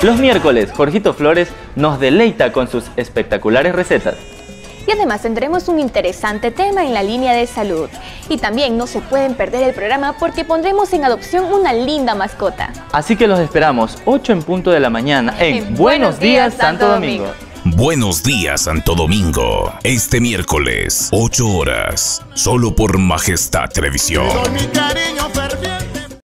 Los miércoles, Jorgito Flores nos deleita con sus espectaculares recetas. Y además tendremos un interesante tema en la línea de salud. Y también no se pueden perder el programa porque pondremos en adopción una linda mascota. Así que los esperamos 8 en punto de la mañana en Buenos Días Santo Domingo. Buenos Días Santo Domingo, este miércoles, 8 horas, solo por Majestad Televisión. Con mi cariño ferviente.